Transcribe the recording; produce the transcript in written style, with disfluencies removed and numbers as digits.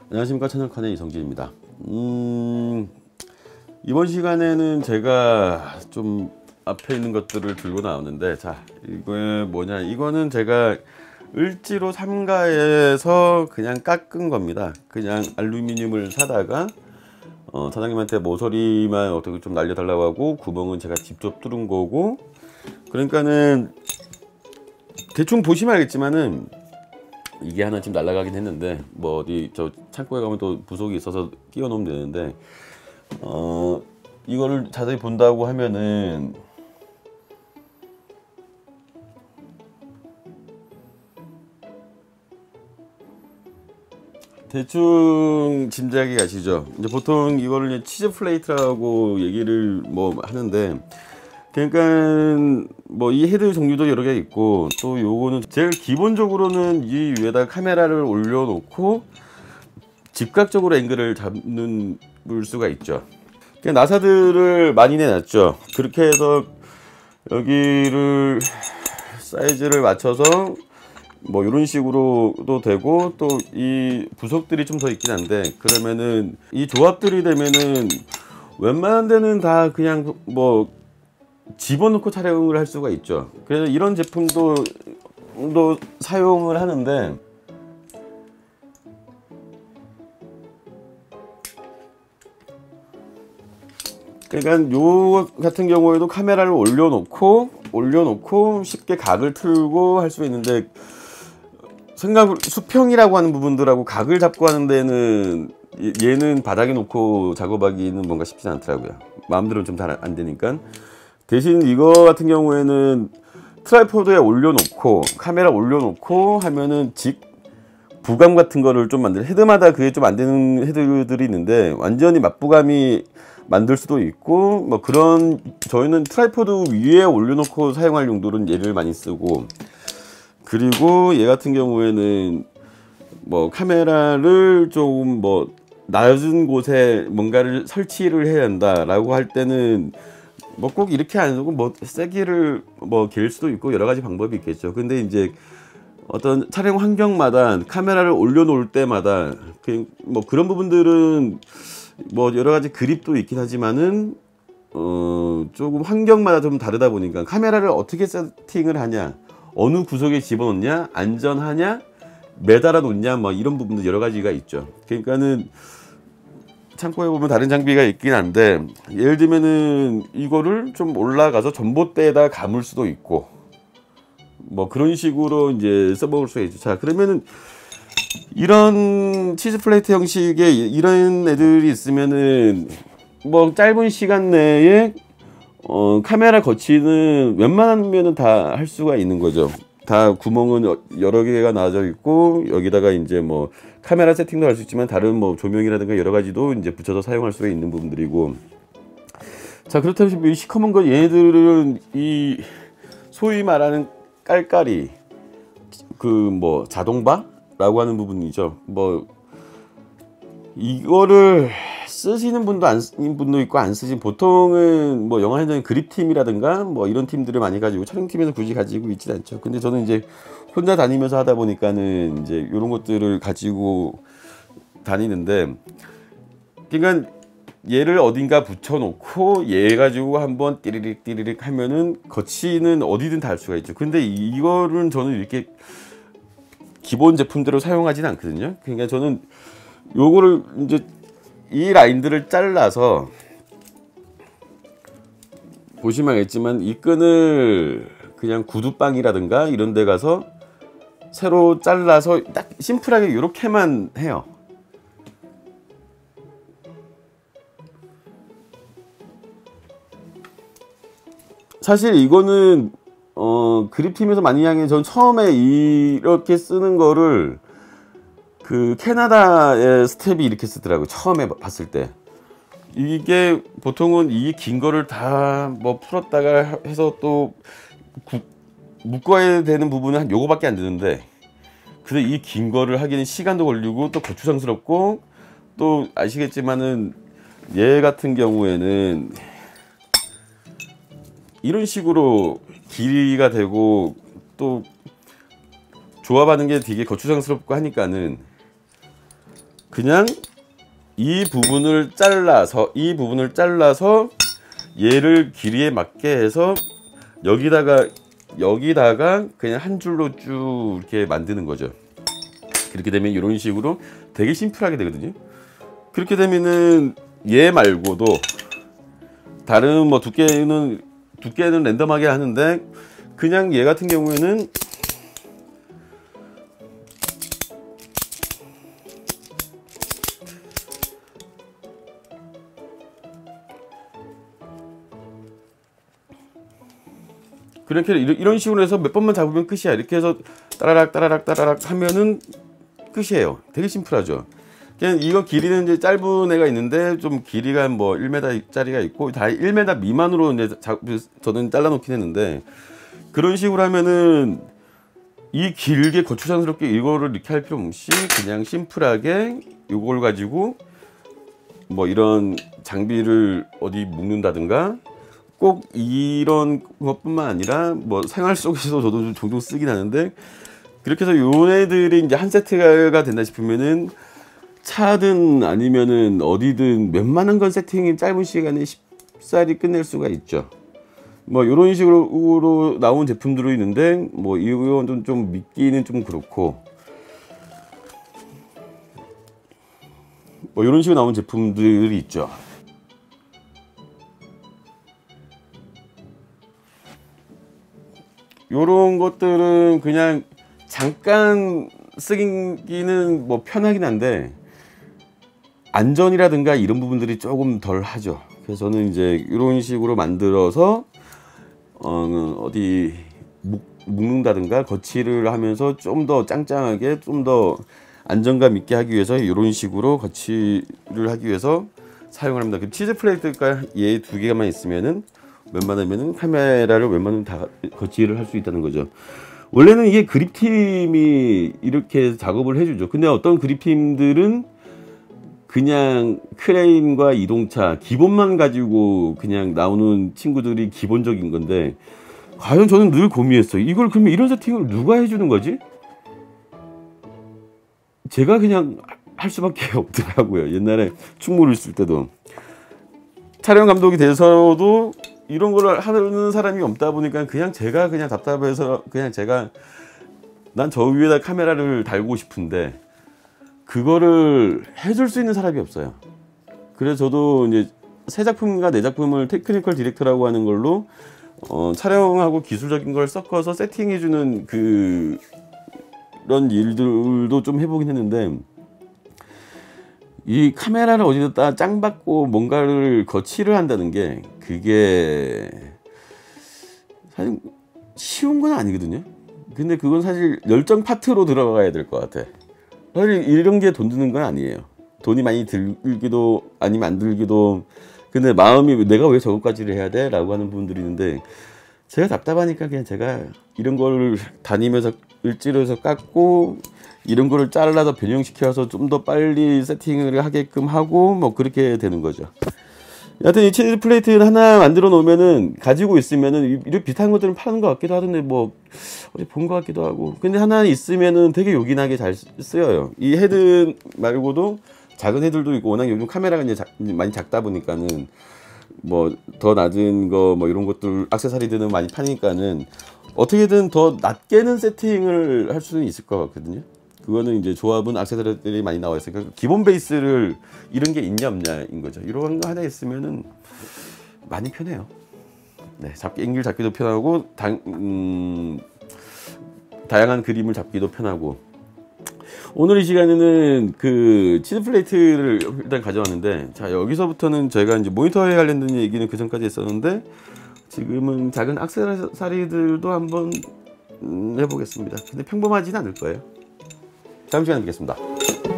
안녕하십니까, 채널칸의 이성진입니다. 이번 시간에는 제가 좀 앞에 있는 것들을 들고 나오는데, 자, 이거 뭐냐, 이거는 제가 을지로 3가에서 그냥 깎은 겁니다. 그냥 알루미늄을 사다가 사장님한테 모서리만 어떻게 좀 날려달라고 하고, 구멍은 제가 직접 뚫은 거고, 그러니까는 대충 보시면 알겠지만은 이게 하나 지금 날아가긴 했는데, 뭐 어디 저 창고에 가면 또 부속이 있어서 끼워 놓으면 되는데, 이거를 자세히 본다고 하면은 대충 짐작이 가시죠. 이제 보통 이거를 치즈 플레이트라고 얘기를 뭐 하는데, 그러니까 뭐 이 헤드 종류도 여러 개 있고, 또 요거는 제일 기본적으로는 이 위에다 카메라를 올려놓고 직각적으로 앵글을 잡는 수가 있죠. 그냥 나사들을 많이 내놨죠. 그렇게 해서 여기를 사이즈를 맞춰서 뭐 이런 식으로도 되고, 또 이 부속들이 좀 더 있긴 한데, 그러면은 이 조합들이 되면은 웬만한 데는 다 그냥 뭐 집어넣고 촬영을 할 수가 있죠. 그래서 이런 제품도 사용을 하는데, 그러니까 요 같은 경우에도 카메라를 올려놓고 쉽게 각을 틀고 할 수 있는데, 수평이라고 하는 부분들하고 각을 잡고 하는 데는 얘는 바닥에 놓고 작업하기는 뭔가 쉽지 않더라고요. 마음대로 좀 잘 안 되니까. 대신 이거 같은 경우에는 트라이포드에 올려놓고 카메라 올려놓고 하면은 부감 같은 거를 좀 만들, 헤드마다 그게 좀 안 되는 헤드들이 있는데, 완전히 맞부감이 만들 수도 있고, 뭐 그런, 저희는 트라이포드 위에 올려놓고 사용할 용도로는 얘를 많이 쓰고, 그리고 얘 같은 경우에는 뭐 카메라를 좀 뭐 낮은 곳에 뭔가를 설치를 해야 한다라고 할 때는 뭐 꼭 이렇게 안 하고 뭐 세기를 뭐 길 수도 있고 여러 가지 방법이 있겠죠. 근데 이제 어떤 촬영 환경마다 카메라를 올려놓을 때마다 뭐 그런 부분들은 뭐 여러 가지 그립도 있긴 하지만은 조금 환경마다 좀 다르다 보니까 카메라를 어떻게 세팅을 하냐, 어느 구석에 집어넣냐, 안전하냐, 매달아 놓냐, 뭐 이런 부분도 여러 가지가 있죠. 그러니까는 창고에 보면 다른 장비가 있긴 한데, 예를 들면은 이거를 좀 올라가서 전봇대에다 감을 수도 있고, 뭐 그런 식으로 이제 써먹을 수가 있죠. 자, 그러면은 이런 치즈 플레이트 형식의 이런 애들이 있으면은 뭐 짧은 시간 내에 카메라 거치는 웬만하면은 다 할 수가 있는 거죠. 다 구멍은 여러 개가 나져 있고, 여기다가 이제 뭐 카메라 세팅도 할 수 있지만 다른 뭐 조명이라든가 여러 가지도 이제 붙여서 사용할 수가 있는 부분들이고. 자, 그렇다면 이 시커먼 거, 얘네들은 이 소위 말하는 깔깔이, 그 뭐 자동바라고 하는 부분이죠. 뭐 이거를 쓰시는 분도 안 쓰는 분도 있고, 안 쓰신, 보통은 뭐 영화 현장 그립팀이라든가 뭐 이런 팀들을 많이 가지고, 촬영팀에서 굳이 가지고 있진 않죠. 근데 저는 이제 혼자 다니면서 하다 보니까는 이제 이런 것들을 가지고 다니는데, 그러니까 얘를 어딘가 붙여놓고 얘 가지고 한번 띠리릭 하면은 거치는 어디든 다 할 수가 있죠. 근데 이거는 저는 이렇게 기본 제품대로 사용하진 않거든요. 그러니까 저는 요거를 이제 이 라인들을 잘라서, 보시면 알겠지만 이 끈을 그냥 구두방이라든가 이런 데 가서 새로 잘라서 딱 심플하게 이렇게만 해요. 사실 이거는 그립팀에서 많이 이야기해, 전 처음에 이렇게 쓰는 거를 그 캐나다의 스텝이 이렇게 쓰더라고요. 처음에 봤을 때. 이게 보통은 이 긴 거를 다 뭐 풀었다가 해서 또 묶어야 되는 부분은 한 요거밖에 안 되는데, 근데 이 긴 거를 하기는 시간도 걸리고 또 거추장스럽고, 또 아시겠지만은 얘 같은 경우에는 이런 식으로 길이가 되고, 또 조합하는 게 되게 거추장스럽고 하니까는 그냥 이 부분을 잘라서 얘를 길이에 맞게 해서 여기다가 그냥 한 줄로 쭉 이렇게 만드는 거죠. 그렇게 되면 이런 식으로 되게 심플하게 되거든요. 그렇게 되면은 얘 말고도 다른 뭐 두께는 랜덤하게 하는데, 그냥 얘 같은 경우에는 그렇게 이런 식으로 해서 몇 번만 잡으면 끝이야. 이렇게 해서 따라락 하면은 끝이에요. 되게 심플하죠. 그냥 이거 길이는 이제 짧은 애가 있는데 좀 길이가 뭐 1m 짜리가 있고 다 1m 미만으로 이제 저는 잘라 놓긴 했는데, 그런 식으로 하면은 이 길게 거추장스럽게 이거를 이렇게 할 필요 없이 그냥 심플하게 이걸 가지고 뭐 이런 장비를 어디 묶는다든가, 꼭 이런 것뿐만 아니라 뭐 생활 속에서도 저도 좀 종종 쓰긴 하는데, 그렇게 해서 요네들이 이제 한 세트가 된다 싶으면은 차든 아니면은 어디든 웬만한 건 세팅이 짧은 시간에 쉽사리 끝낼 수가 있죠. 뭐 이런 식으로 나온 제품들이 있는데, 뭐 이건 좀 믿기는 좀 그렇고, 뭐 이런 식으로 나온 제품들이 있죠. 요런 것들은 그냥 잠깐 쓰기는 뭐 편하긴 한데 안전이라든가 이런 부분들이 조금 덜 하죠. 그래서 저는 이제 이런 식으로 만들어서 어디 묶는다든가 거치를 하면서 좀 더 짱짱하게, 좀 더 안정감 있게 하기 위해서 이런 식으로 거치를 하기 위해서 사용을 합니다. 그 치즈 플레이트가 얘 두 개만 있으면은 웬만하면은 카메라를 웬만하면 다 거치를 할 수 있다는 거죠. 원래는 이게 그립팀이 이렇게 작업을 해주죠. 근데 어떤 그립팀들은 그냥 크레인과 이동차 기본만 가지고 그냥 나오는 친구들이 기본적인 건데, 과연 저는 늘 고민했어요. 이걸 그러면 이런 세팅을 누가 해주는 거지? 제가 그냥 할 수밖에 없더라고요. 옛날에 충무를 쓸 때도 촬영 감독이 돼서도 이런 걸 하는 사람이 없다 보니까 그냥 제가 그냥 답답해서 그냥 제가 난 저 위에다 카메라를 달고 싶은데 그거를 해줄 수 있는 사람이 없어요. 그래서 저도 이제 세 작품과 네 작품을 테크니컬 디렉터라고 하는 걸로 촬영하고 기술적인 걸 섞어서 세팅해주는 그런 일들도 좀 해보긴 했는데, 이 카메라를 어디다 짱 받고 뭔가를 거치를 한다는 게 그게 사실 쉬운 건 아니거든요. 근데 그건 사실 열정 파트로 들어가야 될 것 같아. 사실 이런 게 돈 드는 건 아니에요. 돈이 많이 들기도 아니면 안 들기도, 근데 마음이 내가 왜 저것까지를 해야 돼? 라고 하는 분들이 있는데, 제가 답답하니까 그냥 제가 이런 걸 다니면서 을지로해서 깎고 이런 거를 잘라서 변형시켜서 좀 더 빨리 세팅을 하게끔 하고 뭐 그렇게 되는 거죠. 여하튼 이 치즈 플레이트 하나 만들어 놓으면은 가지고 있으면은 이런 비슷한 것들은 파는 것 같기도 하던데, 뭐 어디 본 것 같기도 하고, 근데 하나 있으면은 되게 요긴하게 잘 쓰여요. 이 헤드 말고도 작은 헤드도 있고, 워낙 요즘 카메라가 이제 많이 작다 보니까는 뭐 더 낮은 거 뭐 이런 것들 액세서리들은 많이 파니까는 어떻게든 더 낮게는 세팅을 할 수는 있을 것 같거든요. 그거는 이제 조합은 액세서리들이 많이 나와 있으니까 기본 베이스를 이런 게 있냐 없냐인 거죠. 이런 거 하나 있으면은 많이 편해요. 네, 앵글 잡기도 편하고 다양한 그림을 잡기도 편하고. 오늘 이 시간에는 그 치즈 플레이트를 일단 가져왔는데, 자 여기서부터는 제가 이제 모니터에 관련된 얘기는 그 전까지 했었는데, 지금은 작은 액세서리들도 한번 해보겠습니다. 근데 평범하진 않을 거예요. 다음 시간에 뵙겠습니다.